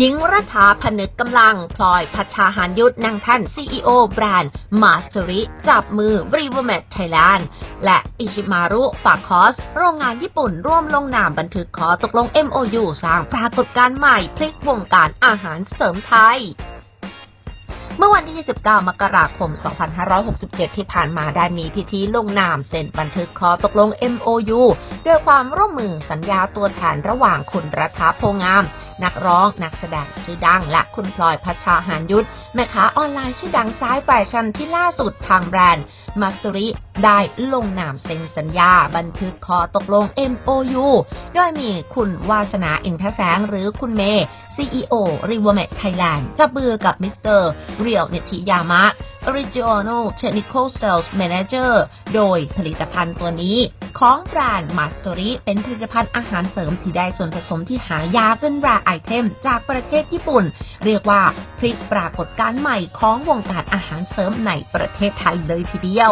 ญิงรัฐาพนึกกำลังพลอยพัชชาหานยุทธนางท่าน CEO แบรนด์ Mastery จับมือ Rivermed Thailand และอิชิมารุฝากคอสโรงงานญี่ปุ่นร่วมลงนามบันทึกขอตกลง MOU สร้างปรากฏการณ์ใหม่พลิกวงการอาหารเสริมไทยเมื่อวันที่ 29 มกราคม 2567 ที่ผ่านมาได้มีพิธีลงนามเซ็นบันทึกขอตกลง MOU ด้วยความร่วมมือสัญญาตัวแทนระหว่างคุณรัฐาโพงามนักร้องนักแสดงชื่อดังและคุณพลอยพัชชาหานยุทธแม่ค้าออนไลน์ชื่อดังสายแฟชั่นที่ล่าสุดทางแบรนด์ Mastery ได้ลงนามเซ็นสัญญาบันทึกขอตกลง MOU โดยมีคุณวาสนาอินทแสงหรือคุณเมย์ CEO Rivermed Thailand จับมือกับมิสเตอร์เรียวนิติยามะ Regional Technical Sales Manager โดยผลิตภัณฑ์ตัวนี้ของแบรนด์ Mastery เป็นผลิตภัณฑ์อาหารเสริมที่ได้ส่วนผสมที่หายากเป็นแรไอเทมจากประเทศญี่ปุ่นเรียกว่าพลิกปรากฏการณ์ใหม่ของวงการอาหารเสริมในประเทศไทยเลยทีเดียว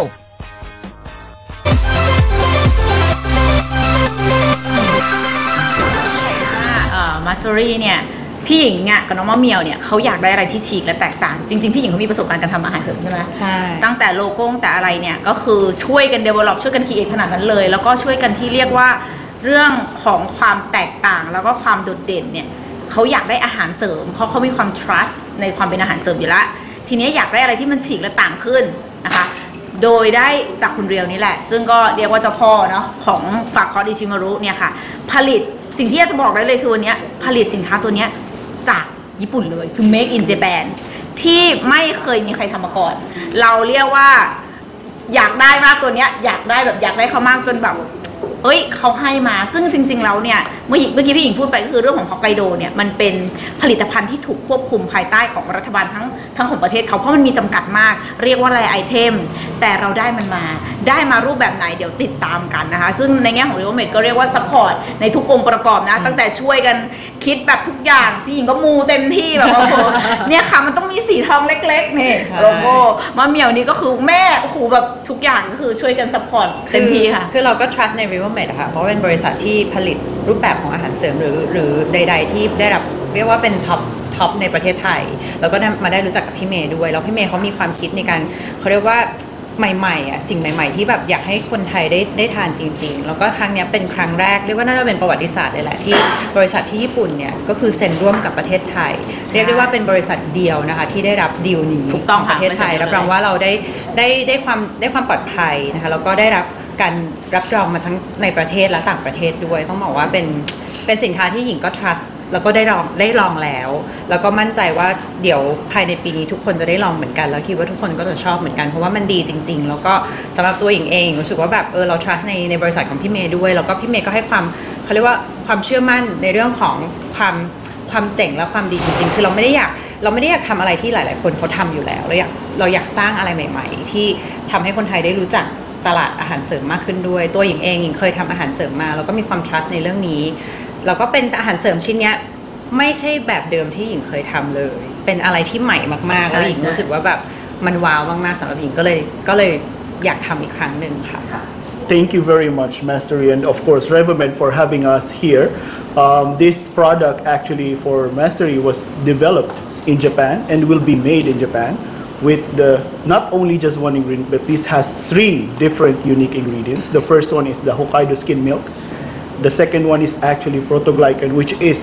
Mastery เนี่ยพี่หญิงอ่ะกับน้องมะเหมี่ยวเนี่ยเขาอยากได้อะไรที่ฉีกและแตกต่างจริงๆพี่หญิงเขามีประสบการณ์การทำอาหารเสริมใช่ไหมใช่ตั้งแต่โลโก้แต่อะไรเนี่ยก็คือช่วยกัน develop ช่วยกัน create ขนาดนั้นเลยแล้วก็ช่วยกันที่เรียกว่าเรื่องของความแตกต่างแล้วก็ความโดดเด่นเนี่ยเขาอยากได้อาหารเสริมเขามีความ trust ในความเป็นอาหารเสริมอยู่แล้วทีนี้อยากได้อะไรที่มันฉีกและต่างขึ้นนะคะโดยได้จากคุณเรียวนี่แหละซึ่งก็เรียกว่าเจ้าพ่อเนาะของฝากคอร์ดิชิมารุเนี่ยค่ะผลิตสิ่งที่จะบอกได้เลยคือวันนี้ผลิตสินค้าตัวนี้จากญี่ปุ่นเลยคือ make in Japan ที่ไม่เคยมีใครทำมาก่อนเราเรียกว่าอยากได้มากตัวเนี้ยอยากได้เขามากจนแบบเขาให้มาซึ่งจริงๆแล้วเนี่ยเมื่อกี้พี่หญิงพูดไปก็คือเรื่องของฮอกไกโดเนี่ยมันเป็นผลิตภัณฑ์ที่ถูกควบคุมภายใต้ของรัฐบาลทั้งของประเทศเขาเพราะมันมีจำกัดมากเรียกว่าแรไอเทมแต่เราได้มารูปแบบไหนเดี๋ยวติดตามกันนะคะซึ่งในแง่ของ Rivermed ก็เรียกว่าซัพพอร์ตในทุกองค์ประกอบนะตั้งแต่ช่วยกันคิดแบบทุกอย่างพี่หญิงก็มูเต็มที่แบบว่าเนี่ยค่ะมันต้องมีสีทองเล็กๆนี่โลโก้มะเหมี่ยวนี่ก็คือแม่โอ้โหแบบทุกอย่างก็คือช่วยกันซัพพอร์ตเต็มที่ค่ะคือเราก็ trust ใน Rivermed ค่ะเพราะเป็นบริษัทที่ผลิตรูปแบบของอาหารเสริมหรือใดๆที่ได้รับเรียกว่าเป็นท็อปในประเทศไทยแล้วก็มาได้รู้จักกับพี่เมย์ด้วยแล้วพี่เมย์เขามีความคิดในการเขาเรียกว่าใหม่ๆอ่ะสิ่งใหม่ๆที่แบบอยากให้คนไทยได้ทานจริงๆแล้วก็ครั้งนี้เป็นครั้งแรกเรียกว่าน่าจะเป็นประวัติศาสตร์เลยแหละที่บริษัทที่ญี่ปุ่นเนี่ยก็คือเซ็นร่วมกับประเทศไทยเรียกได้ว่าเป็นบริษัทเดียวนะคะที่ได้รับดีลนี้ถูกต้องประเทศไทยรับรองว่าเราได้ความปลอดภัยนะคะแล้วก็ได้รับการรับรองมาทั้งในประเทศและต่างประเทศด้วยต้องบอกว่าเป็นสินค้าที่หญิงก็ trust แล้วก็ได้ลองแล้วก็มั่นใจว่าเดี๋ยวภายในปีนี้ทุกคนจะได้ลองเหมือนกันแล้วคิดว่าทุกคนก็จะชอบเหมือนกันเพราะว่ามันดีจริงๆแล้วก็สำหรับตัวหญิงเองรู้สึกว่าแบบเรา trust ในบริษัทของพี่เมย์ด้วยแล้วก็พี่เมย์ก็ให้ความเขาเรียกว่าความเชื่อมั่นในเรื่องของความเจ๋งและความดีจริงๆคือเราไม่ได้อยากทำอะไรที่หลายๆคนเขาทำอยู่แล้วเราอยากสร้างอะไรใหม่ๆที่ทำให้คนไทยได้รู้จักตลาดอาหารเสริมมากขึ้นด้วยตัวหญิงเองหญิงเคยทำอาหารเสริมมาแล้วก็มีความ trust ในเรื่องนี้แล้วก็เป็นอาหารเสริมชิ้นนี้ไม่ใช่แบบเดิมที่หญิงเคยทำเลยเป็นอะไรที่ใหม่มากๆแล้วหญิงรู้สึกว่าแบบมันว้าวมากๆสำหรับหญิงก็เลยอยากทำอีกครั้งหนึ่งค่ะ Thank you very much, Mastery, and of course Rivermed for having us here. This product actually for Mastery was developed in Japan and will be made in Japan.With not only just one ingredient, but this has 3 different unique ingredients. The first one is the Hokkaido skim milk. The second one is actually protoglycan, which is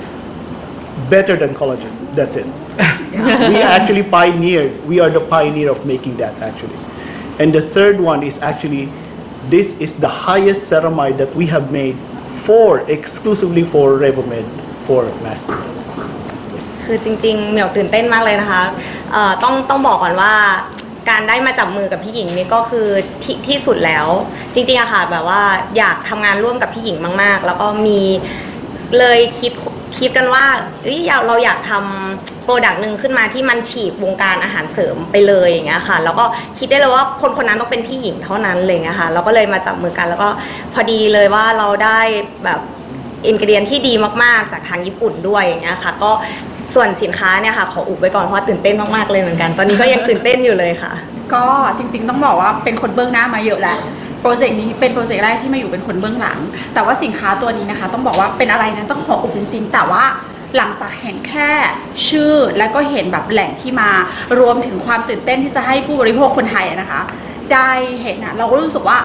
better than collagen. That's it. We are the pioneer of making that actually. And the third one is actually, this is the highest ceramide that we have made exclusively for Rivermed for Mastery. คือจริงๆเหมียวตื่นเต้นมากเลยนะคะต้องบอกก่อนว่าการได้มาจับมือกับพี่หญิงนี่ก็คือที่สุดแล้วจริงๆอะค่ะแบบว่าอยากทำงานร่วมกับพี่หญิงมากๆแล้วก็มีเลยคิดกันว่าเราอยากทำโปรดักต์นึงขึ้นมาที่มันฉีกวงการอาหารเสริมไปเลยอย่างเงี้ยค่ะแล้วก็คิดได้เลยว่าคนนั้นต้องเป็นพี่หญิงเท่านั้นเลยนะคะเราก็เลยมาจับมือกันแล้วก็พอดีเลยว่าเราได้แบบอินกรีเดียนที่ดีมากๆจากทางญี่ปุ่นด้วยอย่างเงี้ยค่ะก็ส่วนสินค้าเนี่ยค่ะขออุบไว้ก่อนเพราะตื่นเต้นมากๆเลยเหมือนกันตอนนี้ก็ยังตื่นเต้นอยู่เลยค่ะก็จริงๆต้องบอกว่าเป็นคนเบื้องหน้ามาเยอะแล้วโปรเจกต์นี้เป็นโปรเจกต์แรกที่มาอยู่เป็นคนเบื้องหลังแต่ว่าสินค้าตัวนี้นะคะต้องบอกว่าเป็นอะไรนั้นต้องขออุบจริงๆแต่ว่าหลังจากเห็นแค่ชื่อและก็เห็นแบบแหล่งที่มารวมถึงความตื่นเต้นที่จะให้ผู้บริโภคคนไทยนะคะได้เห็นเราก็รู้สึกว่า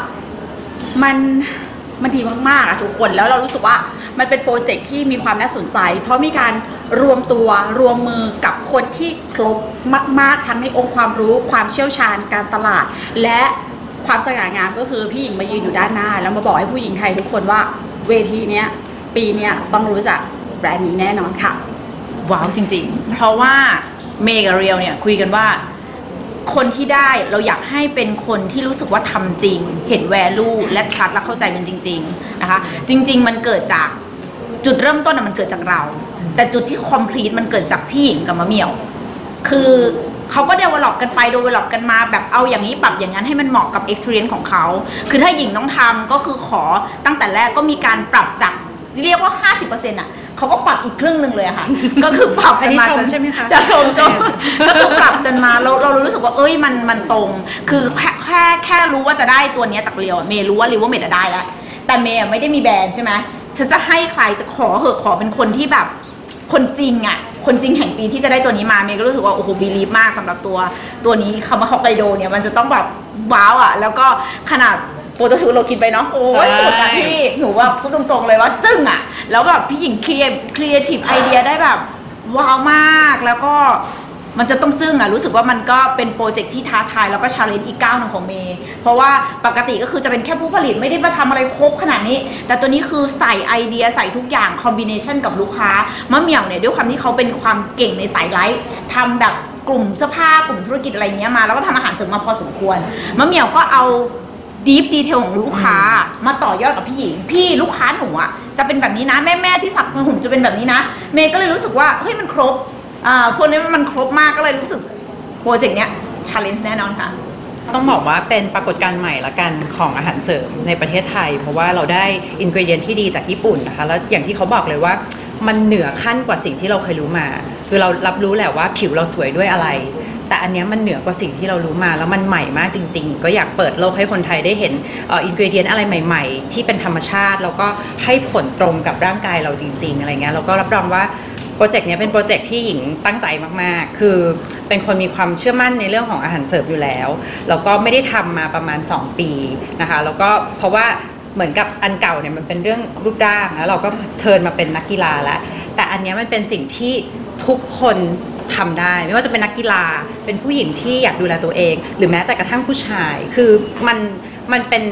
มันดีมากๆอะทุกคนแล้วเรารู้สึกว่ามันเป็นโปรเจกต์ที่มีความน่าสนใจเพราะมีการรวมตัวรวมมือกับคนที่ครบมากๆทั้งในองค์ความรู้ความเชี่ยวชาญการตลาดและความสง่างามก็คือพี่หญิงมายืนอยู่ด้านหน้าแล้วมาบอกให้ผู้หญิงไทยทุกคนว่าเวทีเนี้ยปีเนี้ยต้องรู้จักแบรนด์นี้แน่นอนค่ะว้าวจริงๆเพราะว่าเมย์กับเรียวเนี่ยคุยกันว่าคนที่ได้เราอยากให้เป็นคนที่รู้สึกว่าทำจริงเห็นแวลูและทรัสและเข้าใจมันจริงๆนะคะจริงๆมันเกิดจากจุดเริ่มต้นมันเกิดจากเราแต่จุดที่คอมพลีทมันเกิดจากพี่หญิงกับมะเหมี่ยวคือเขาก็developกันไปdevelopกันมาแบบเอาอย่างนี้ปรับอย่างนั้นให้มันเหมาะกับ experience ของเขาคือถ้าหญิงต้องทำก็คือขอตั้งแต่แรกก็มีการปรับจากเรียกว่า 50% อ่ะเขาก็ปรับอีกครึ่งนึงเลยค่ะก็คือปรับกันมาจนใช่ไหมคะจะชมก็คือปรับจนมาเรารู้สึกว่าเอ้ยมันตรงคือแค่รู้ว่าจะได้ตัวนี้จากเรียวเมย์รู้ว่าริวเมดได้แล้วแต่เมย์ไม่ได้มีแบรนด์ใช่ไหมฉันจะให้ใครจะขอเป็นคนที่แบบคนจริงอ่ะคนจริงแห่งปีที่จะได้ตัวนี้มาเมย์ก็รู้สึกว่าโอ้โหบีลีฟมากสำหรับตัวนี้คำว่าฮอกไกโดเนี่ยมันจะต้องแบบว้าวอ่ะแล้วก็ขนาดตัวจะซื้อเราคิดไปเนาะโอ้ยสุดอะพี่หนูว่าพูดตรงๆเลยว่าจึ้งอะแล้วแบบพี่หญิงครีเอทีฟไอเดียได้แบบว้าวมากแล้วก็มันจะต้องจึ้งอะรู้สึกว่ามันก็เป็นโปรเจกต์ที่ท้าทายแล้วก็ชาเลนจ์อีกก้าวหนึ่งของเมย์เพราะว่าปกติก็คือจะเป็นแค่ผู้ผลิตไม่ได้มาทำอะไรครบขนาดนี้แต่ตัวนี้คือใส่ไอเดียใส่ทุกอย่างคอมบิเนชันกับลูกค้ามะเหมี่ยวเนี่ยด้วยความที่เขาเป็นความเก่งในสายไลฟ์ทำแบบกลุ่มเสื้อผ้ากลุ่มธุรกิจอะไรเงี้ยมาแล้วก็ทำอาหารเสริมมาพอสมควรมะเหมี่ยวก็เอาดีฟดีเทลของลูกค้ามาต่อยอดกับพี่หญิงพี่ลูกค้าหนูอ่ะจะเป็นแบบนี้นะแม่ที่สับหุ่มจะเป็นแบบนี้นะเมย์ก็เลยรู้สึกว่าเฮ้ยมันครบพวกนี้มันครบมากก็เลยรู้สึกโปรเจกต์เนี้ย challenge แน่นอนค่ะต้องบอกว่าเป็นปรากฏการณ์ใหม่ละกันของอาหารเสริมในประเทศไทยเพราะว่าเราได้อินกรีเดียนที่ดีจากญี่ปุ่นนะคะแล้วอย่างที่เขาบอกเลยว่ามันเหนือขั้นกว่าสิ่งที่เราเคยรู้มาคือเรารับรู้แหละว่าผิวเราสวยด้วยอะไรแต่อันนี้มันเหนือกว่าสิ่งที่เรารู้มาแล้วมันใหม่มากจริงๆก็อยากเปิดโลกให้คนไทยได้เห็นอินกรีเดียนอะไรใหม่ๆที่เป็นธรรมชาติแล้วก็ให้ผลตรงกับร่างกายเราจริงๆอะไรเงี้ยแล้วก็รับรองว่าโปรเจกต์นี้เป็นโปรเจกต์ที่หญิงตั้งใจมากๆคือเป็นคนมีความเชื่อมั่นในเรื่องของอาหารเสริมอยู่แล้วแล้วก็ไม่ได้ทำมาประมาณ2ปีนะคะแล้วก็เพราะว่าเหมือนกับอันเก่าเนี่ยมันเป็นเรื่องรูปร่างแล้วเราก็เทิร์นมาเป็นนักกีฬาแล้วแต่อันนี้มันเป็นสิ่งที่ทุกคนทำได้ไม่ว่าจะเป็นนักกีฬาเป็นผู้หญิงที่อยากดูแลตัวเองหรือแม้แต่กระทั่งผู้ชายคือมันเป็น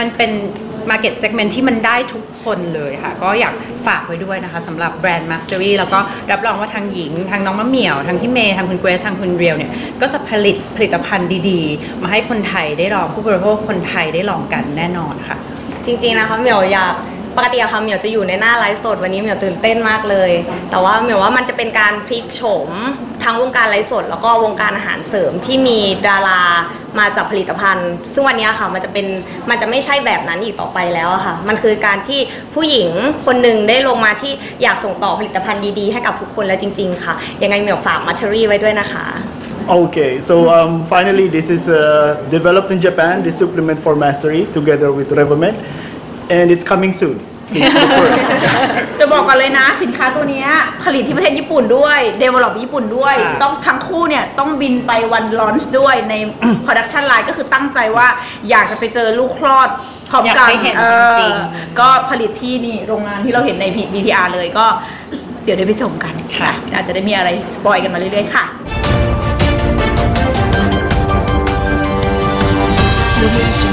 market segment ที่มันได้ทุกคนเลยค่ะก็อยากฝากไว้ด้วยนะคะสำหรับแบรนด์ Mastery แล้วก็รับรองว่าทางหญิงทางน้องมะเหมี่ยวทางพี่เมย์ทางคุณเกรซทางคุณเรียวเนี่ยก็จะผลิตภัณฑ์ดีๆมาให้คนไทยได้ลองผู้บริโภคคนไทยได้ลองกันแน่นอนค่ะจริงๆนะคะเหมียวอยากปกติอะค่ะเหมียวจะอยู่ในหน้าไลฟ์สดวันนี้เหมียวตื่นเต้นมากเลยแต่ว่าเหมียวว่ามันจะเป็นการพลิกโฉมทั้งวงการไลฟ์สดแล้วก็วงการอาหารเสริมที่มีดารามาจากผลิตภัณฑ์ซึ่งวันนี้ค่ะมันจะไม่ใช่แบบนั้นอีกต่อไปแล้วอะค่ะมันคือการที่ผู้หญิงคนหนึ่งได้ลงมาที่อยากส่งต่อผลิตภัณฑ์ดีๆให้กับทุกคนแล้วจริงๆค่ะยังไงเหมียวฝาก Mastery ไว้ด้วยนะคะ Okay, so finally this is developed in Japan, this supplement for Mastery together with Revomed, and it's coming soon. จะบอกกันเลยนะสินค้าตัวนี้ผลิตที่ประเทศญี่ปุ่นด้วย develop ญี่ปุ่นด้วยต้องทั้งคู่เนี่ยต้องบินไปวันลอนช์ด้วยใน production line ก็คือตั้งใจว่าอยากจะไปเจอลูกคลอดพร้อมกันก็ผลิตที่นี่โรงงานที่เราเห็นใน VTR เลยก็เดี๋ยวได้ไปชมกันค่ะอาจจะได้มีอะไรสปอยกันมาเรื่อยๆค่ะ